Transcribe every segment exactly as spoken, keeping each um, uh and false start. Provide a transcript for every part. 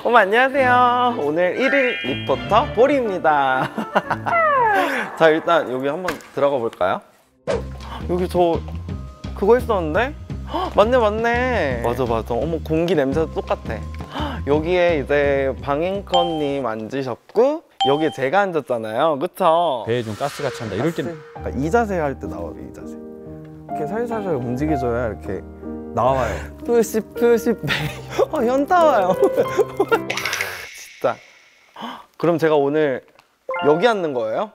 어머 안녕하세요. 오늘 일일 리포터 보리입니다. 자 일단 여기 한번 들어가 볼까요? 여기 저 그거 있었는데? 헉, 맞네 맞네. 맞아 맞아. 어머 공기 냄새도 똑같아. 헉, 여기에 이제 방앵커님 앉으셨고 여기에 제가 앉았잖아요. 그쵸? 배에 좀 가스가 찬다. 이럴 때는 약간 이 자세 할 때 나와요. 이 자세. 이렇게 살살살 움직여줘야 이렇게 나와요. 푸시 푸시 베이. 어 현타 와요. 와 진짜. 그럼 제가 오늘 여기 앉는 거예요?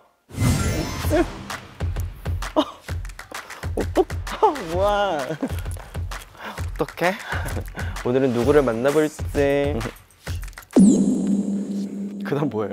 어떡? 뭐야? 어떡해? 오늘은 누구를 만나볼지. 그다음 뭐예요?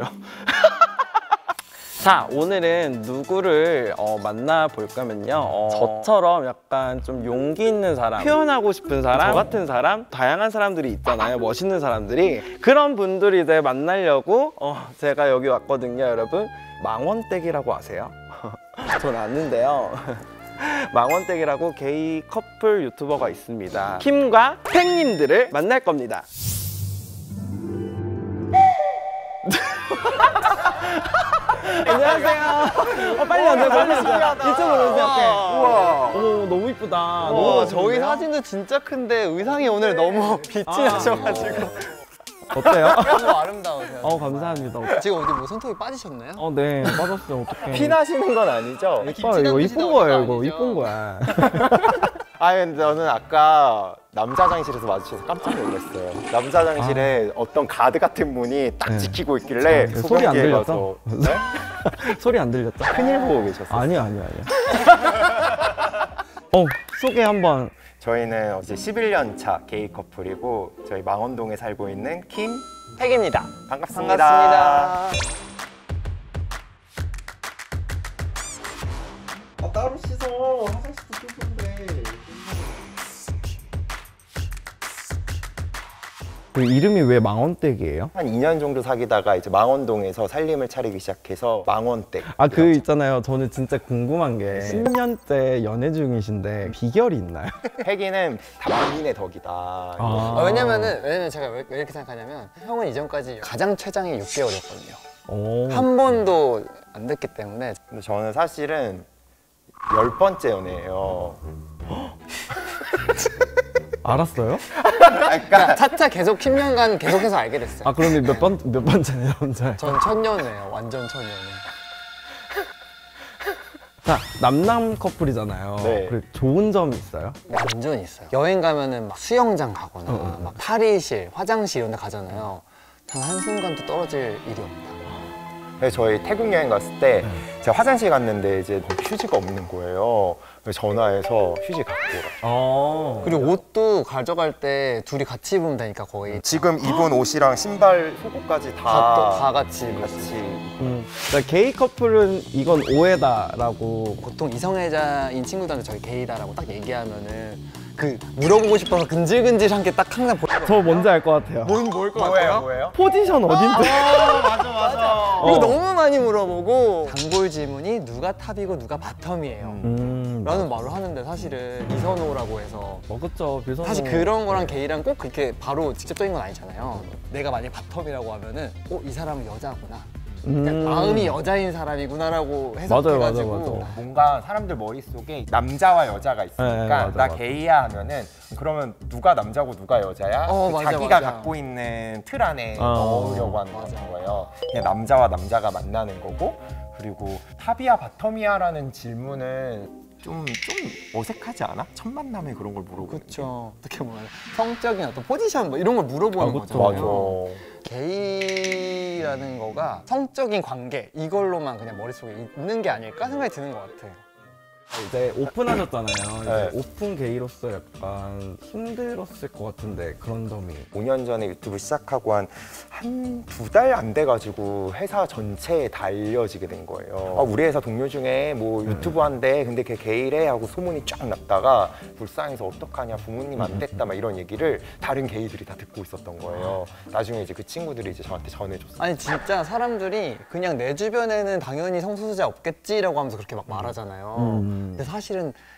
자 오늘은 누구를 어, 만나볼까면요 어, 저처럼 약간 좀 용기 있는 사람, 표현하고 싶은 사람, 저 같은 사람, 다양한 사람들이 있잖아요. 멋있는 사람들이. 그런 분들이 이제 만나려고 어, 제가 여기 왔거든요. 여러분 망원댁이라고 아세요? 전 아는데요. 망원댁이라고 게이 커플 유튜버가 있습니다. 킴과 팬님들을 만날 겁니다. 안녕하세요. 어, 빨리 앉아, 빨리 앉아. 이쪽으로 오세요. 우와. 오, 너무 이쁘다. 와, 저희 사진도 진짜 큰데 의상이 오늘 너무 빛이 아, 나셔가지고 어때요? 너무 아름다우세요. 어, 감사합니다. 지금 어디 뭐 손톱이 빠지셨나요? 어, 네. 빠졌어요. 어떡해. 피나시는 건 아니죠? 이뻐요. 이거 이쁜 거예요. 이거 이쁜 거야. 아 근데 저는 아까 남자 화장실에서 마주쳐서 깜짝 놀랐어요. 남자 화장실에 아. 어떤 가드 같은 분이 딱 네. 지키고 있길래 네, 소리 안 들렸죠? 네? 소리 안 들렸죠? 큰일 보고 계셨어요. 아니요, 아니요, 아니요. 어, 소개 한번. 저희는 이제 십일 년 차 게이 커플이고 저희 망원동에 살고 있는 킴, 팩입니다. 반갑습니다. 반갑습니다. 아, 따로 씻어. 화장실도 씻는데. 그 이름이 왜 망원댁이에요? 한 이 년 정도 사귀다가 이제 망원동에서 살림을 차리기 시작해서 망원댁. 아, 그 있잖아요. 저는 진짜 궁금한 게 십 년째 연애 중이신데 비결이 있나요? 팩이는 다 본인의 덕이다. 아. 어, 왜냐면은 왜냐면 제가 왜, 왜 이렇게 생각하냐면 형은 이전까지 가장 최장이 육 개월이었거든요. 오. 한 번도 안 됐기 때문에. 근데 저는 사실은 열 번째 연애예요. 알았어요? 그러니까 차차 계속 십 년간 계속해서 알게 됐어요. 아, 그러면 몇 번, 몇 번째네요, 혼자? 전 천년이에요. 완전 천년에. 자, 남남 커플이잖아요. 네. 그리고 좋은 점이 있어요? 완전 있어요. 여행 가면은 막 수영장 가거나 어, 어. 막 탈의실, 화장실 이런 데 가잖아요. 단 한순간도 떨어질 일이 없다. 그래서 저희 태국 여행 갔을 때 네. 제가 화장실 갔는데 이제 휴지가 없는 거예요. 그래서 전화해서 휴지 갖고 오라. 어. 그리고 옷도 가져갈 때 둘이 같이 입으면 되니까 거의 지금 입은 옷이랑 신발, 속옷까지 다, 다, 또 다 같이 입을 수 같이. 있어요. 음. 그러니까 게이 커플은 이건 오해다라고. 보통 이성애자인 친구들한테 저희 게이다라고 딱 얘기하면은 그 물어보고 싶어서 근질근질한 게 딱 항상 보여요. 저 뭔지 알 것 같아요. 뭘것 뭐예요? 뭐예요? 포지션 어딘데? 맞아 맞아. 이거 어. 너무 많이 물어보고 단골 질문이 누가 탑이고 누가 바텀이에요 음. 라는 말을 하는데 사실은 비선호라고 해서 어, 그쵸. 비선호. 사실 그런 거랑 게이랑 꼭 그렇게 바로 직접적인 건 아니잖아요. 내가 만약 바텀이라고 하면은 어? 이 사람은 여자구나. 그러니까 음. 마음이 여자인 사람이구나라고 맞아요, 해석해가지고 맞아요, 맞아요. 뭔가 사람들 머릿속에 남자와 여자가 있으니까 네, 맞아, 나 맞아. 게이야 하면은 그러면 누가 남자고 누가 여자야? 어, 그 맞아, 자기가 맞아. 갖고 있는 틀 안에 어. 넣으려고 하는 맞아. 거예요. 그냥 남자와 남자가 만나는 거고 그리고 탑이야 바텀이야 라는 질문은 좀, 좀 어색하지 않아? 첫 만남에 그런 걸 물어보는 게. 그렇죠. 어떻게 보면 성적인 어떤 포지션 뭐 이런 걸 물어보는 아, 그쵸. 거잖아요. 맞아. 게이라는 거가 성적인 관계 이걸로만 그냥 머릿속에 있는 게 아닐까 생각이 드는 것 같아. 이제 오픈하셨잖아요. 이제 네. 오픈 게이로서 약간 힘들었을 것 같은데 그런 점이. 오 년 전에 유튜브 시작하고 한 한 두 달 안 돼가지고 회사 전체에 다 알려지게 된 거예요. 아, 우리 회사 동료 중에 뭐 유튜브 한대 근데 걔 게이래 하고 소문이 쫙 났다가 불쌍해서 어떡하냐 부모님 안 됐다 막 이런 얘기를 다른 게이들이 다 듣고 있었던 거예요. 나중에 이제 그 친구들이 이제 저한테 전해줬어요. 아니 진짜 사람들이 그냥 내 주변에는 당연히 성소수자 없겠지라고 하면서 그렇게 막 말하잖아요. 음. 근데 사실은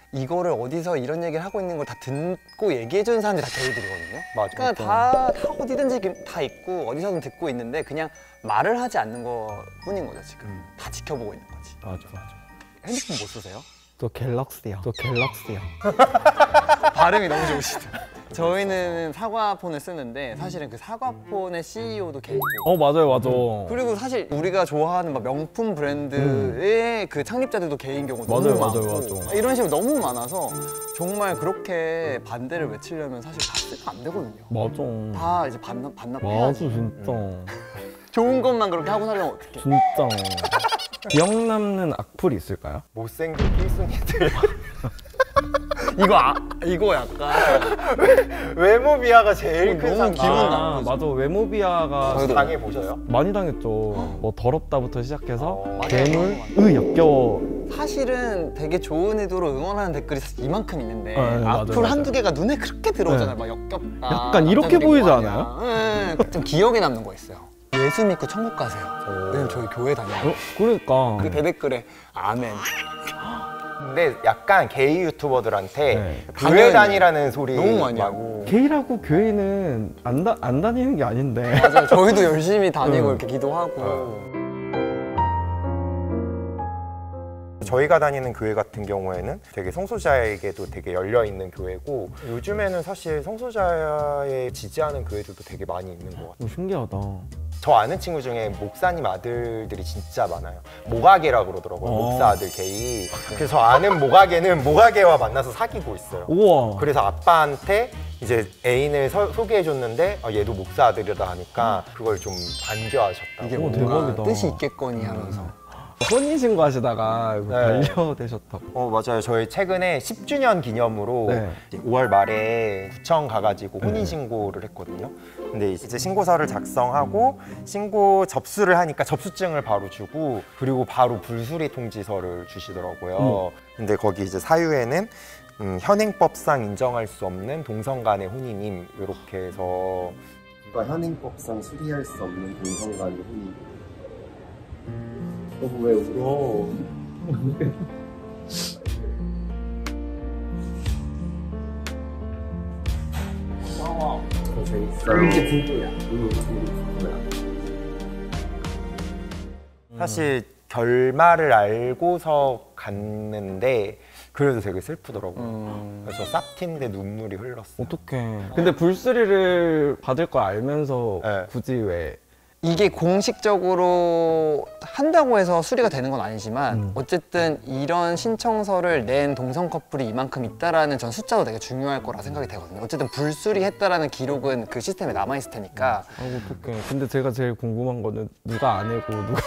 이거를 어디서 이런 얘기를 하고 있는 걸 다 듣고 얘기해주는 사람들이 다 게이들이거든요. 맞아. 그러니까 다, 다 어디든지 다 있고 어디서든 듣고 있는데 그냥 말을 하지 않는 것 뿐인 거죠 지금. 음. 다 지켜보고 있는 거지. 맞아 맞아. 핸드폰 뭐 쓰세요? 저 갤럭시요. 저 갤럭시요. 발음이 너무 좋으시다. 저희는 사과폰을 쓰는데 사실은 그 사과폰의 씨이오도 게이고 어 맞아요 맞아. 그리고 사실 우리가 좋아하는 막 명품 브랜드의 그 창립자들도 게이인 경우도 맞아요, 너무 맞아요, 많고 맞아요. 이런 식으로 너무 많아서 정말 그렇게 반대를 외치려면 사실 다 쓰면 안 되거든요. 맞아. 다 이제 반납 맞아 반납해야지. 진짜. 좋은 것만 그렇게 하고 살려면 어떡해. 진짜. 기억 남는 악플이 있을까요? 못생긴 필순이들. 이거 아, 이거 약간 외모 비하가 제일 너무 큰 상처. 기분 아, 나쁘죠. 맞아. 외모 비하가 저희도 당해 보셔요? 많이 당했죠. 뭐 더럽다부터 시작해서 어, 맞아요. 괴물, 맞아요. 으 역겨워. 사실은 되게 좋은 의도로 응원하는 댓글이 이만큼 있는데 네, 맞아요, 악플 맞아요. 한두 개가 눈에 그렇게 들어오잖아요. 네. 막 역겹다. 약간 이렇게 남자들이 보이지 뭐하냐. 않아요? 네, 좀 기억에 남는 거 있어요. 예수 믿고 천국 가세요. 왜냐면 저희 교회 다녀요. 어? 그러니까. 그 대댓글에 아멘. 근데 약간 게이 유튜버들한테 네. 교회 당연히. 다니라는 소리 너무 많이 막 하고. 게이라고 교회는 안, 다, 안 다니는 게 아닌데. 맞아요. 저희도 열심히 다니고 응. 이렇게 기도하고. 저희가 다니는 교회 같은 경우에는 되게 성소자에게도 되게 열려 있는 교회고 요즘에는 사실 성소자에 지지하는 교회들도 되게 많이 있는 것 같아요. 오, 신기하다. 저 아는 친구 중에 목사님 아들들이 진짜 많아요. 모가게라고 그러더라고요. 어. 목사 아들 게이. 그래서 저 아는 모가게는 모가게와 만나서 사귀고 있어요. 우와. 그래서 아빠한테 이제 애인을 서- 소개해줬는데 아, 얘도 목사 아들이다 하니까 그걸 좀 반겨하셨다고. 이게 오, 뭔가 대박이다. 뜻이 있겠거니 하면서. 혼인신고 하시다가 네. 반려되셨다고. 어 맞아요. 저희 최근에 십 주년 기념으로 네. 오월 말에 구청 가가지고 혼인 신고를 했거든요. 근데 이제 신고서를 작성하고 신고 접수를 하니까 접수증을 바로 주고 그리고 바로 불수리 통지서를 주시더라고요. 근데 거기 이제 사유에는 음, 현행법상 인정할 수 없는 동성 간의 혼인임 이렇게 해서 누가 현행법상 수리할 수 없는 동성 간의 혼인. 너 왜 울어? 더 재밌어. 이게 누구야? 이거 누구야? 사실 결말을 알고서 갔는데 그래도 되게 슬프더라고요. 음. 그래서 쌉티인데 눈물이 흘렀어요. 어떡해. 근데 불수리를 받을 거 알면서 네. 굳이 왜. 이게 공식적으로 한다고 해서 수리가 되는 건 아니지만 음. 어쨌든 이런 신청서를 낸 동성 커플이 이만큼 있다라는 전 숫자도 되게 중요할 거라 생각이 되거든요. 어쨌든 불수리했다라는 기록은 그 시스템에 남아있을 테니까 아이고 어떡해. 근데 제가 제일 궁금한 거는 누가 안 해고 누가.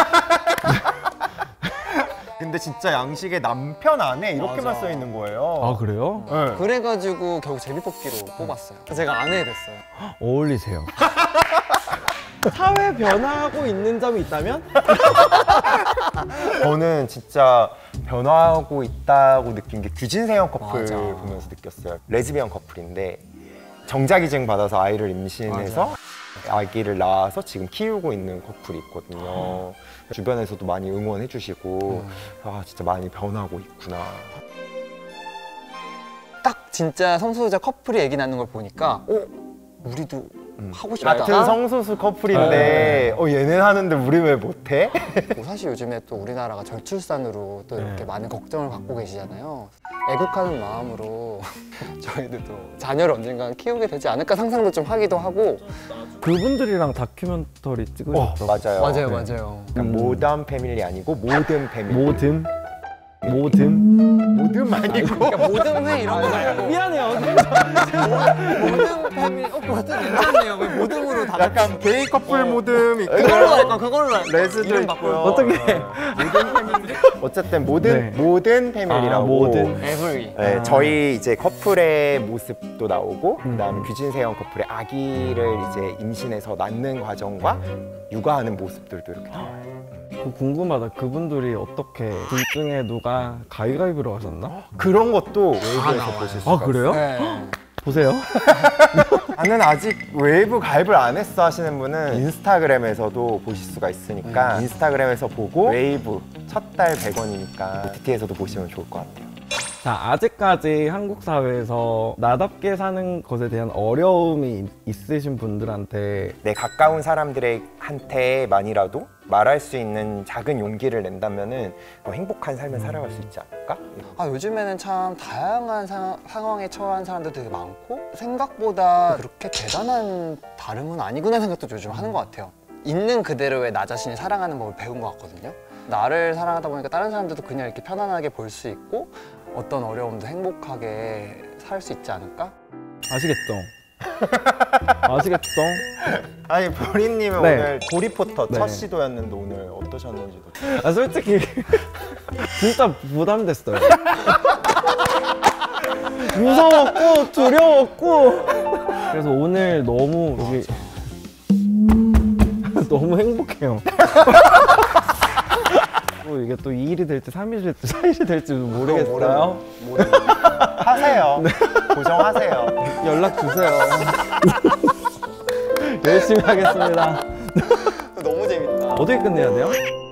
근데 진짜 양식에 남편 안에 이렇게만 맞아. 써 있는 거예요. 아 그래요? 네. 그래가지고 결국 제비뽑기로 뽑았어요. 제가 아내 됐어요. 어울리세요. 사회 변화하고 있는 점이 있다면? 저는 진짜 변화하고 있다고 느낀 게 규진세형 커플 맞아. 보면서 느꼈어요. 레즈비언 커플인데 정자기증 받아서 아이를 임신해서 아기를 낳아서 지금 키우고 있는 커플이 있거든요. 주변에서도 많이 응원해 주시고 아 진짜 많이 변하고 있구나. 딱 진짜 성소수자 커플이 얘기 나는 걸 보니까 어? 우리도 하고 싶다. 같은 성소수 커플인데 어 얘는 하는데 우리 왜 못해? 뭐 사실 요즘에 또 우리나라가 저출산으로 또 이렇게 네. 많은 걱정을 갖고 계시잖아요. 애국하는 마음으로 저희들도 자녀를 언젠간 키우게 되지 않을까 상상도 좀 하기도 하고. 그분들이랑 다큐멘터리 어, 찍으셨다고. 맞아요. 맞아요, 네. 맞아요. 약간 모던 패밀리 아니고 모든 패밀리. 모든 모든 모든 아니고 그러니까 모든 회 이런 거 말고 미안해요. 모든 패밀리 어 그것도 괜찮네요. 왜 모든으로 다 약간 게이 커플 모듬 있고 그걸로 할까? 그걸로 할까? 레즈도 이름 있고요. 바꿔요. 어떻게? 모든 패밀리. 어쨌든 모든 네. 모든 패밀리라고. 아, 모든. 에브리. 네, 아. 저희 이제 커플의 모습도 나오고 그다음에 규진세형 커플의 아기를 이제 임신해서 낳는 과정과 육아하는 모습들도 이렇게 나와요. 그 궁금하다. 그분들이 어떻게 둘 중에 누가 가위가위보로 하셨나? 그런 것도 웨이브에서 나와요. 보실 수가 아 그래요? 네. 보세요. 나는 아직 웨이브 가입을 안 했어 하시는 분은 인스타그램에서도 보실 수가 있으니까 인스타그램에서 보고 웨이브 첫 달 백 원이니까 오티티에서도 보시면 좋을 것 같아요. 자, 아직까지 한국 사회에서 나답게 사는 것에 대한 어려움이 있- 있으신 분들한테 내 가까운 사람들한테만이라도 말할 수 있는 작은 용기를 낸다면은 더 행복한 삶을 살아갈 수 있지 않을까? 아, 요즘에는 참 다양한 상, 상황에 처한 사람들 되게 많고 생각보다 그렇게 대단한 다름은 아니구나 생각도 요즘 하는 것 같아요. 있는 그대로의 나 자신을 사랑하는 법을 배운 것 같거든요. 나를 사랑하다 보니까 다른 사람들도 그냥 이렇게 편안하게 볼 수 있고 어떤 어려움도 행복하게 살 수 있지 않을까? 아시겠죠? 아시겠죠? 아니 보리님은 네. 오늘 보리포터 네. 첫 시도였는데 오늘 어떠셨는지도. 아, 솔직히 진짜 부담됐어요. 무서웠고 두려웠고 그래서 오늘 너무 여기 너무 행복해요. 또 이게 또 이 일이 될지 삼 일이 될지 사 일이 될지 모르겠어요. 하세요. 고정하세요. 연락 주세요. 열심히 하겠습니다. 너무 재밌다. 어떻게 끝내야 돼요?